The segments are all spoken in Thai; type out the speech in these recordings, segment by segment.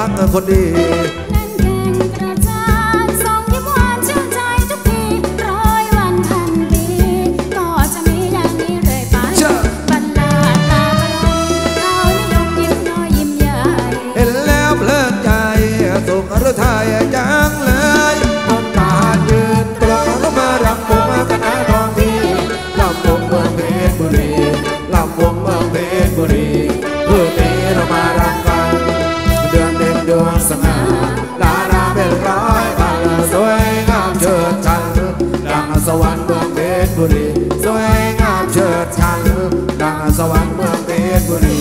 รักคนดีหรือไทยจังเลยน้ำตายืนตรงแล้วมารับวงคณะทองพี่ลำวงเมืองเพชรบุรีลำวงเมืองเพชรบุรีคืนนี้เรามารำกันเดือนเด็กดวงสง่าดาราเป็นร้อยพันสวยงามเชิดชันดังสวรรค์เมืองเพชรบุรีสวยงามเชิดชันดังสวรรค์เมืองเพชรบุรี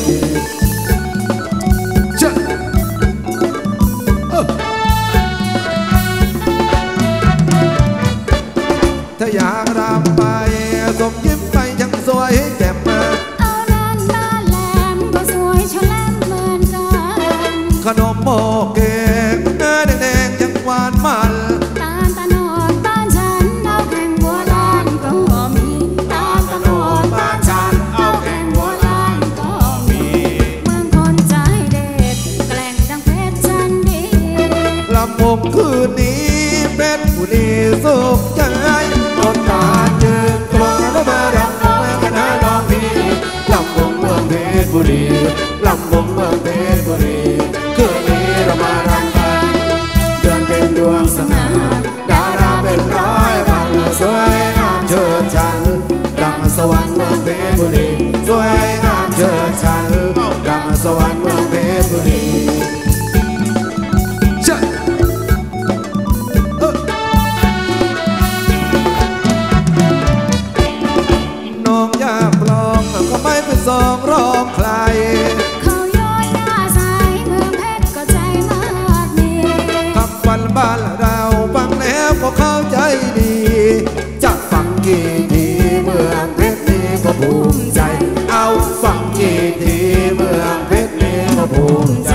ถ้าอยากรำไปส่งยิ้มไปช่างสวยแจ่มมาเอานั่นมาแหลมก็สวยชะแลมเหมือนกันขนมโมเกกแดงๆยังหวานมันตาลตะโนดบ้านฉันเอาแข่งบัวลานก็มีตาลตะโนดบ้านฉันเอาแข่งบัวลานก็มีเมืองคนใจเด็ดแกล้งดังเพชรฉันดีลำวงคืนนี้เพชรบุรีสุขใจน้ำตายืนตรงแล้วมารับวงคณะทองพี่ลำวงเมืองเพชรบุรีลำวงเมืองเพชรบุรีคืนนี้เรามารำกันเดือนเป็นดวงสง่าดาราเป็นร้อยพันสวยงามเชิดชันดังสวรรค์เมืองเพชรบุรีสวยงามเชิดชันดังสวรรค์เมืองเพชรบุรีสองรองใครเขาย้อยหน้าสายเมืองเพชรก็ใจมากมีคำวันบ้านเราฟังแล้วก็เข้าใจดีจะฟังกี่ทีเมืองเพชรนี้ก็ภูมิใจเอาฟังกี่ทีเมืองเพชรนี้ก็ภูมิใจ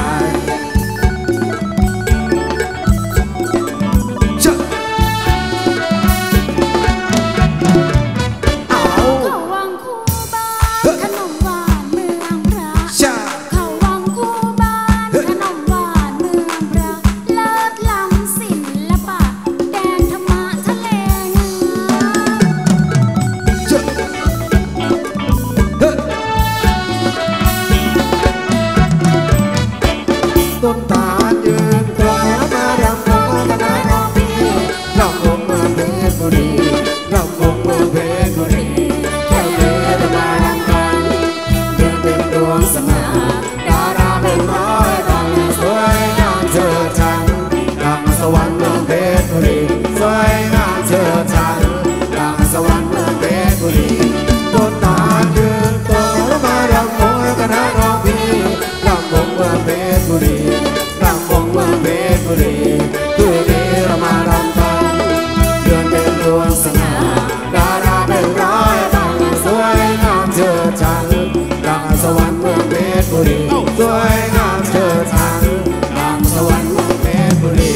ต้นตาลยืนตรงแล้วมารำวงคณะทองพี่ลำวงเมืองเพชรบุรีลำวงเมืองเพชรบุรีแค่เดินมารำกันเดือนเป็นดวงสง่าดาราเป็นร้อยพันสวยงามเชิดชันดังสวรรค์เมืองเพชรบุรีสวยงามเชิดชันดังสวรรค์เมืองเพชรบุรีต้นตาลยืนตรงแล้วมารำวงคณะทองพี่ลำวงเมืองเพชรบุรีลำวงเมืองเพชรบุรีคืนนี้เรามารำกันเดือนเป็นดวงสง่าดาราเป็นร้อยพันสวยงามเชิดชันดังสวรรค์เมืองเพชรบุรีสวยงามเชิดชันดังสวรรค์เมืองเพชรบุรี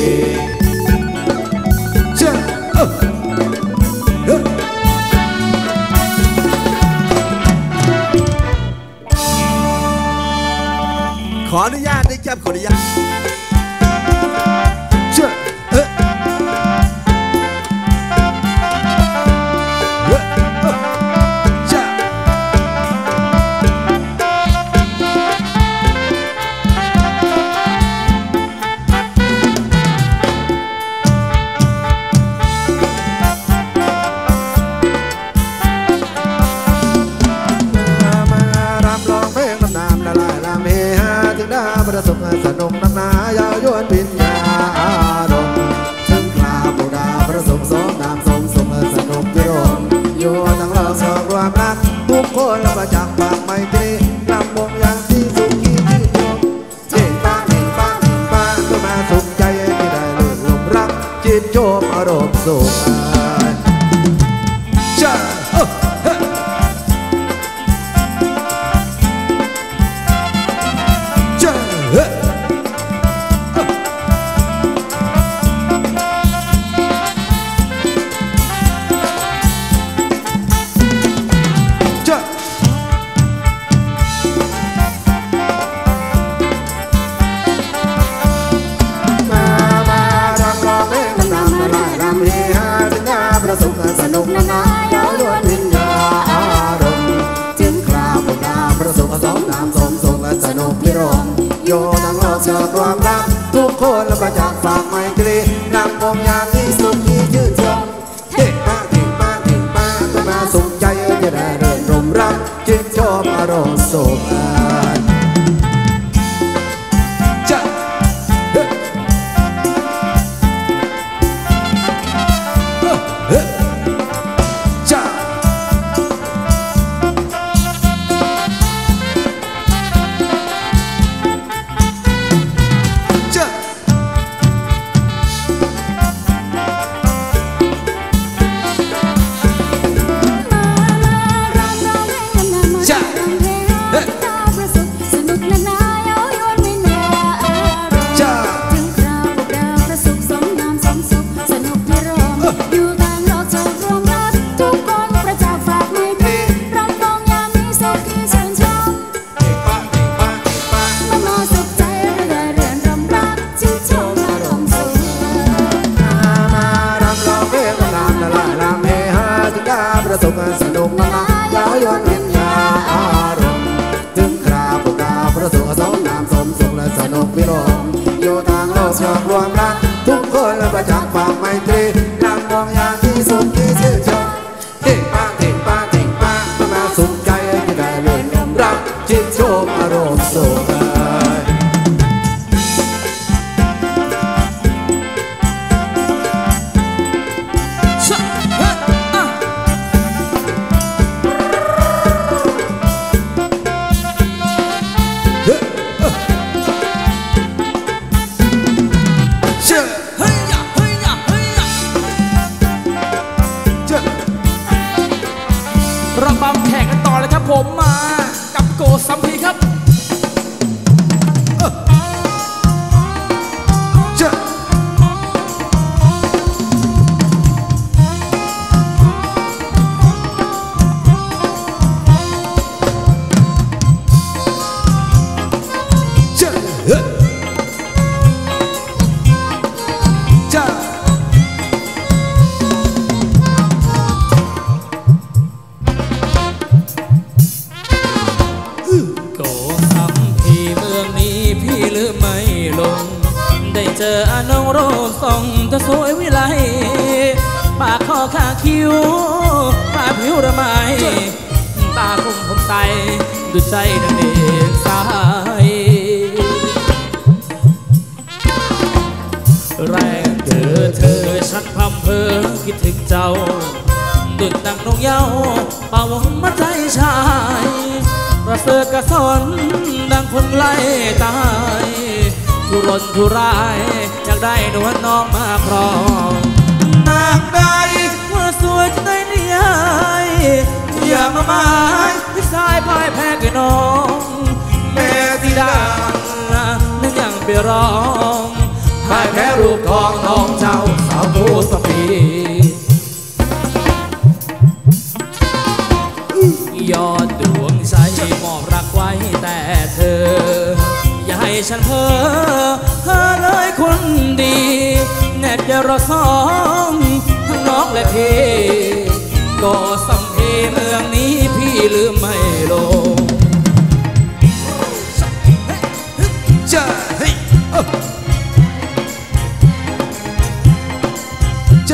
ขออนุญาตได้แก้มขออนุญาตเชื่อประสบสนุกน้ำหนายาวยวนปิญญาอารมณ์ถึงคราบูดาประสบสมนามสมสมสนุกพิรมอยู่ทั้งเราสองรวมรักทุกคนประจักษ์ปากไมตรีลำวงอย่างที่สุขีที่ชมเท่ฟ้าเท่ฟ้าเท่ฟ้าก็มาสุขใจที่ได้ลื่นลมรักจิตโจมอารมณ์สุขสุขสนุกนานาเย้ายวนวิญญาอารมณ์ถึงคราวพวกดาวประสบสองนามสมสุขและสนุกพิรมโยทั้งโลกเจอความรักทุกคนและประจักษ์ฝากไมตรีนำวงยามที่สุขที่ชื่นชมเก่งมากเก่งมากเก่งมากก็มาสุขใจจะได้เรื่นรมรักชื่นชมอารมณ์สุขสุขสนุกนานาเย้ายวนวิญญาอารมณ์ถึงคราวพวกดาวประสบสองนามสมสุขและสนุกพิรมอยู่ทางโลกชอบรวมรักทุกคนและประจักษ์ฝากไมตรีนำวงยามที่สุขที่ชื่นชมเก่งมากเก่งมากเก่งมากมาสุขใจจะได้เลื่อนรมรักชื่นชมอารมณ์สุขระบำแข่งกันต่อเลยครับผมมากับโกสัมพีครับได้เจอน้องโรสส่องเธอสวยวิไลปากคอขาคิ้วปากผิวระไมตาคมผมใสดูใจดังเด่นสายแรงเธอชักพำเพอคิดถึงเจ้าดุดดังนกเย้าเป่าหัวใจชายประเสริฐกระสนดังคนไล่ตายทุรนทุรายอยากได้นวลน้องมาครองนางใดว่าสวยจะได้นิยายอย่ามาหมายพี่สายพ่ายแพ้แก่น้องแม่ที่ดานั่นยังไปร้องพ่ายแพ้รูปทองน้องเจ้าสาวโพสปียอดดวงใจมอบรักไว้แต่เธออย่าให้ฉันเพ้อเลยคนดีแนบจะรอสองทั้งน้องและพี่ก็สัมเพเมืองนี้พี่ลืมไม่ลงจะให้จะ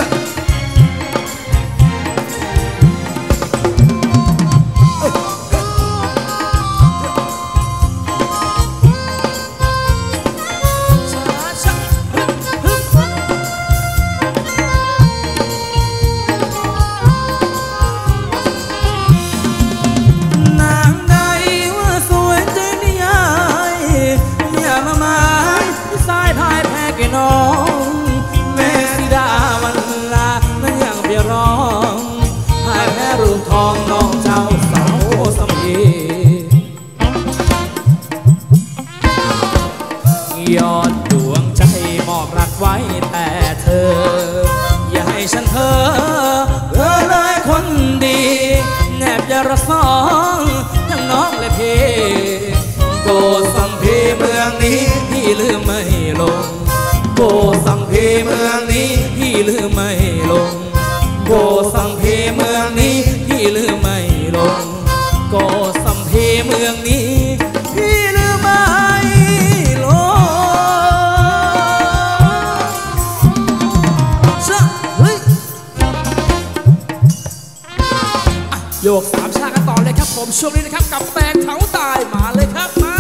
แม่สีดาวันลานั้นยังเบียร้องหายแพ้รูปทองน้องเจ้าสาวสมียอดดวงใจมอบรักไว้แต่เธออย่าให้ฉันเพ้อเลยคนดีแนบจะระสองทั้งน้องและพี่โกสัมพีเมืองนี้พี่ลืมไม่ลงโกสัมพีเมืองนี้พี่ลืมไม่ลงโกโยกสามชากันต่อเลยครับผมช่วงนี้นะครับกับแตงเถาตายมาเลยครับมา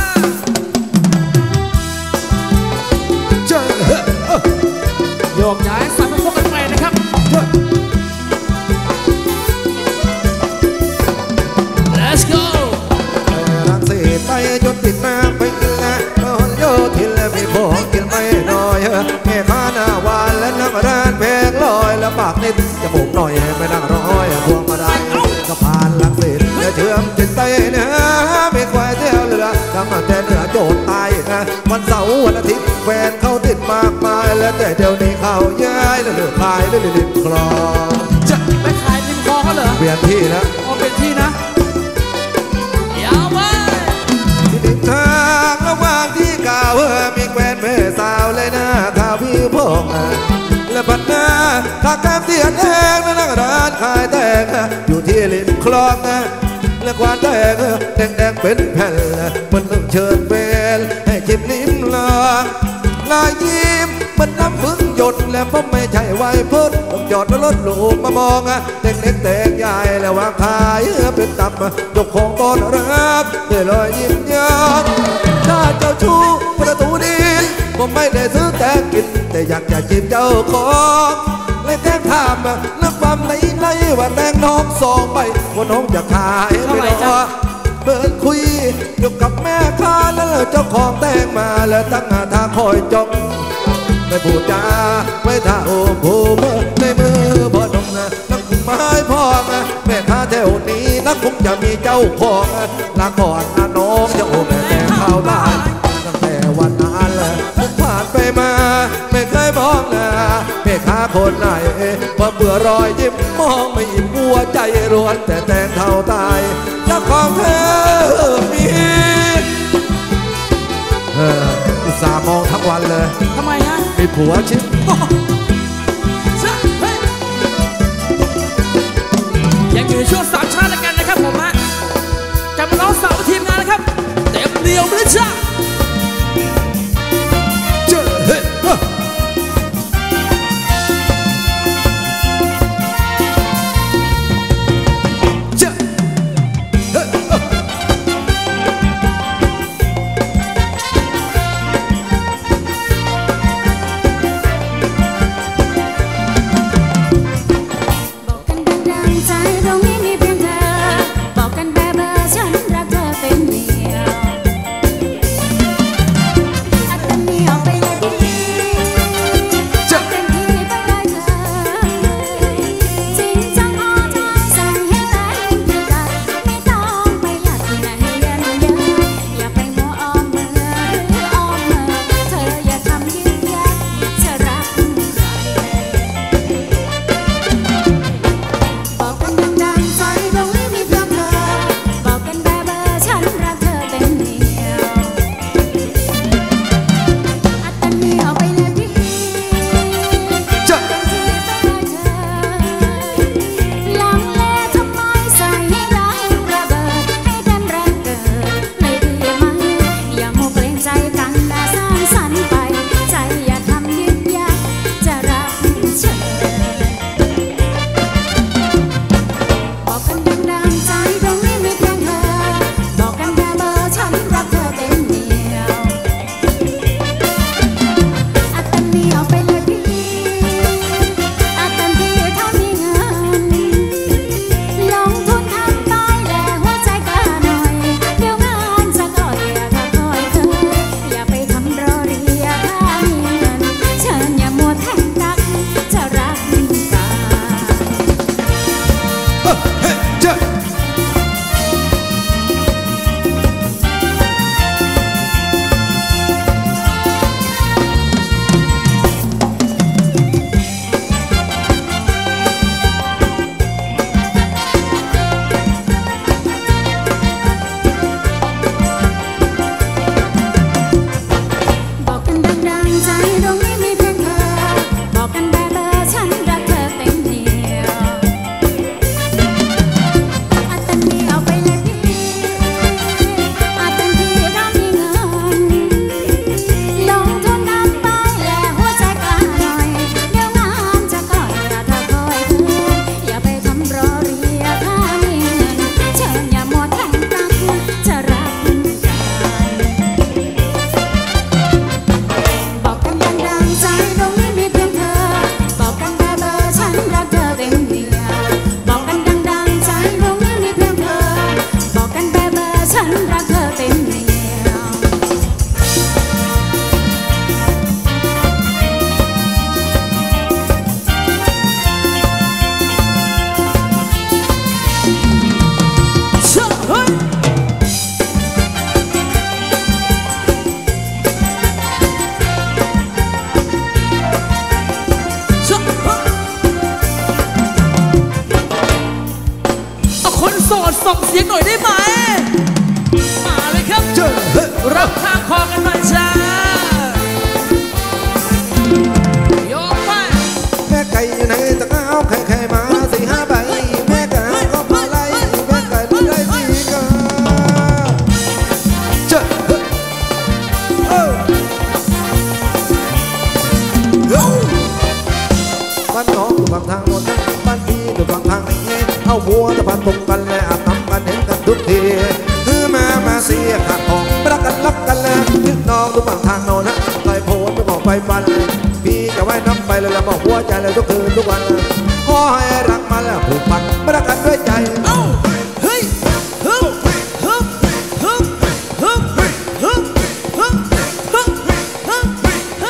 โยกย้ายสายมาพบกันใหม่นะครับLet's go รังสีไปจนติดน้ำไปกินแล้วนอนโยทินแล้วมีพวกกินไม่น้อยแม่ค้าหน้าหวานและน้ำร้านแพงลอยแล้วปากนิดจะบุกหน่อยไม่นั่งร้อยพวงมาได้ก็ผ่านรังสีและเชื่อมจิตใจเนื้อไม่ควายเที่ยวเรือทำมาแต่เหนือโจดตายนะวันเสาร์วันอาทิตย์แฟนเขาติดมากมายแล้วแต่เดี๋ยวนี้เขาย้ายแล้วเลือกขายแล้วริมคลองจะไปขายริมคลองก็เหรอเปลี่ยนที่แล้วอ๋อเปลี่ยนที่นะยาวไปที่ดินทางระหว่างที่กล่าวมีแควนแม่สาวเลยนะข้าวพี่พงและบัดหน้าข้าแก้มเตียนแดงและนั่งร้านขายแตงอยู่ที่ริมคลองและควานแตงแดงเป็นแผ่นมันต้องเชิญเบลให้จิบลิ้มลางลายยิ้มมันน้ำพึ่งหยดและผมไม่ใช่ไวพุทธต้องจอดรถลูกมามองเด็กเล็กแตกใหญ่และวางขายเป็นตับยกของต้อนรับด้วยรอยยิ้มยอนถ้าเจ้าชู้ประตูนี้ผมไม่ได้ซื้อแต่กินแต่อยากจะจีบเจ้าของเลยแทงถามนักความไหนว่าแตงน้องสองใบว่าน้องจะขายไม่รอเปิดคุยอยู่กับแม่ค้าแล้วเจ้าของแตงมาแล้วตั้งหาทางคอยจ้องไม่พูดจาไม่ท่าโอ้โหในมือพ่อดงนะนักไม้พ่อนะแม่ค้าแถวนี้นักคงจะมีเจ้าของลาก่อนนะน้องจะโอ้แม่แต่ข้าวได้ตั้งแต่วันนั้นแหละผ่านไปมาไม่เคยมองหน้าแม่ค้าคนไหนพอเบื่อรอยยิ้มมองไม่อิ่มหัวใจร้วนแต่แตงเท่าตายเจ้าของเธอมีอุตส่าห์มองทั้งวันเลยทำไมฮะมีผัวชิบยังอยู่ในช่วงสามชาติกันนะครับผมฮะกลับมาน้องสาวทีมงานนะครับเต็มเดียวเลยจ้าบโสดส่งเสียงหน่อยได้ไหมมาเลยครับรับข้างคอกันหน่อยจ้าโยกไปแม่ไก่อยู่ไหนตะก้าวไข่มา4-5 ใบแม่ไก่ก็พาไล่แม่ไก่ไม่ได้สีกาเจ้าบ้านน้องอยู่บางทางโน้นบ้านพี่อยู่บางทางนี้เอาหัวตะพันตรงกันเลยอาบน้ำกันเห็นกันทุกทีคือมาเสียขาดของรักกันรักกันเลยพี่น้องอยู่บางทางโน้นไล่โผล่ไปบอกไปฟันพี่จะไว้น้ำไปเลยแล้วบอกหัวใจเลยทุกคืนทุกวันขอให้รักมาแล้วผูกพันรักกันด้วยใจเฮ้ยฮึบฮึบฮึบฮึบฮึบฮึบฮึบฮึบ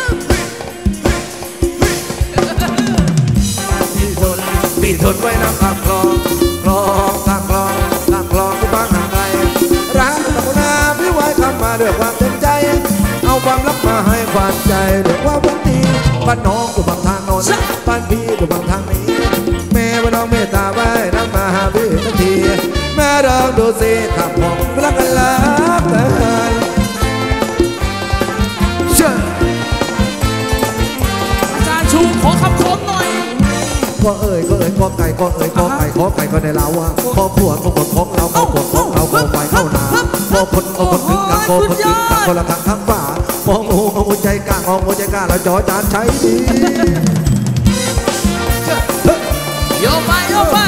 พี่ทนไว้น้ำข้ามคลองข้ามคลองที่บ้านห่างไกลรักกับนาพี่ไว้คำมาด้วยความเต็มใจเอาความรักมาให้ความใจด้วยความหวังดีบ้านน้องอยู่บางทางโน้นบ้านพี่อยู่บางทางนี้แม่ว่าน้องเมตตาไว้น้ำมาหาพี่สักทีแม่ลองดูสิขับผมรักกันรักกันอาจารย์ชูขอคำคมหน่อยก็เอ่ยก็ไก่ก็ในเราอะขอขวดของเราขอขวดของเราขอไฟเข้านาขอคนถึงกันขอคนถึงกันคนละทางทั้งฝ่ามองหัวใจกล้ามองหัวใจกล้าแล้วจอจานใช้ดีโยไปโยไป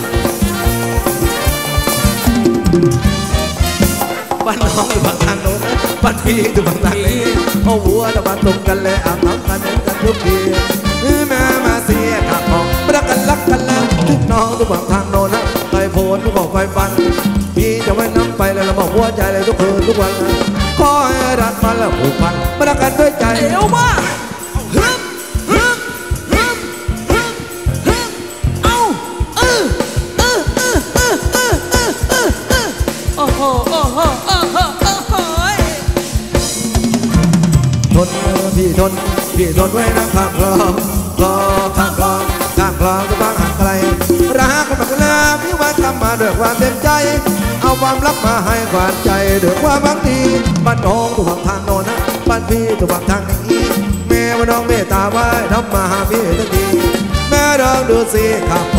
บ้านน้องอยู่บางทางโน้นบ้านพี่อยู่บางทางนี้เอาหัวตะวันตรงกันเลยอาบน้ำกันเห็นกันทุกทีแม่มาเสียขาดของรักกันแล้วทุกน้องอยู่บางทางโน้นไฟโผล่ทุกบอกไฟฟันพี่จะไว้น้ำไปเลยเราบอกหัวใจเลยทุกคืนทุกวันขอให้รักมาแล้วผูกพันรักกันด้วยใจเอวมาฮึบฮึบฮึบฮึบฮึบเอาโอ้โหโอ้โหโอ้โหโอ้โหพี่ทนไว้นะข้ามคลองข้ามคลองจะบ้างห่างไกลรักกันมากแล้วพี่ไว้คำมาด้วยความเต็มใจเอาความรักมาให้ความใจด้วยความหวังดีบ้านน้องถูกทางโน้นบ้านพี่ถูกทางนี้แม่ว่าน้องเมตตาไว้ทำมาหาพี่สักทีแม่ลองดูสิขับผ